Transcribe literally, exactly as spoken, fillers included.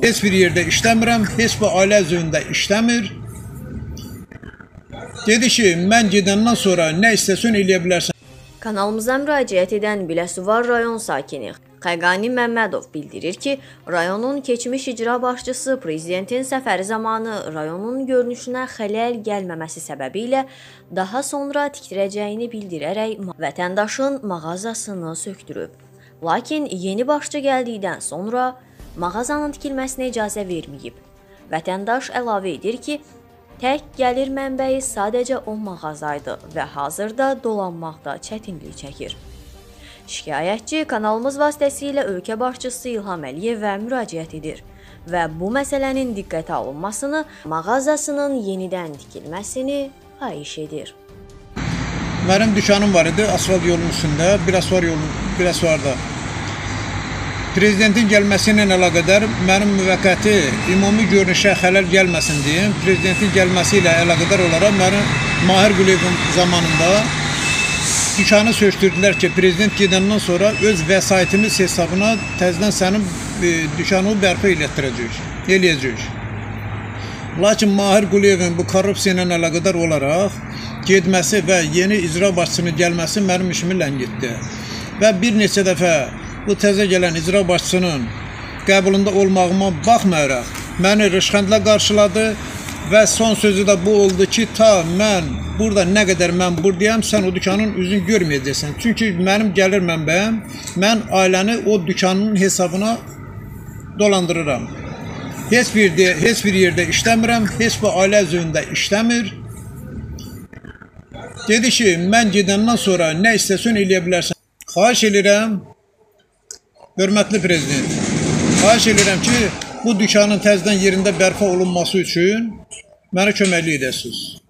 Heç bir yerdə işləmirəm, heç bir ailə üzvündə işləmir. Dedi ki, mən gedəndən sonra nə istəsən eləyə bilərsən. Kanalımıza müraciət edən Biləsuvar rayon sakini Xəqani Məmmədov bildirir ki, rayonun keçmiş icra başçısı prezidentin səfəri zamanı rayonun görünüşünə xələl gəlməməsi səbəbilə daha sonra tikdirəcəyini bildirərək vətəndaşın mağazasını sökdürüb. Lakin yeni başçı gəldikdən sonra mağazanın tikilməsinə icazə verməyib. Vətəndaş əlavə edir ki, tək gəlir mənbəyi sadəcə o mağazaydı və hazırda dolanmaqda çətinlik çəkir. Şikayətçi kanalımız vasitəsilə ölkə başçısı İlham Əliyevə müraciət edir və bu məsələnin diqqətə alınmasını, mağazasının yenidən tikilməsini xahiş edir. Mənim dükanım var idi asfalt yolun üstündə, Biləsuvar yolun, Biləsuvarda. Prezidentin gəlməsi ilə əlaqədar mənim müvəqqəti ümumi görünüşə xələl gəlməsin deyə prezidentin gəlməsi ilə əlaqədar olaraq mənim Mahir Quliyevin zamanında dükanı söktürdülər ki, prezident gedəndən sonra öz vəsaitimiz hesabına təzədən sənin e, dükanı bərpa elətdirəcək, eləyəcək. Lakin Mahir Quliyevin bu korrupsiya ilə əlaqədar olaraq getməsi və yeni icra başçısının gəlməsi mənim işimi ləngitdi. Və bir neçə dəfə bu təzə gələn icra başçısının qəbulunda olmağıma baxmayaraq məni rışxəndlə qarşıladı və son sözü də bu oldu ki, ta mən burada nə qədər mən buradayam, sən o dükanın üzünü görməyəcəksən. Çünki mənim gəlir mənbəyim, mən ailəni o dükanın hesabına dolandırıram. Heç bir, de, heç bir yerdə işləmirəm, heç bir ailə üzvündə işləmir. Dedi ki, mən gedəndən sonra nə istəsən eləyə bilərsən. Xahiş edirəm, hörmətli prezident, xahiş edirəm ki, bu dükanın təzədən yerində bərpa olunması üçün mənə köməklik edəsiniz.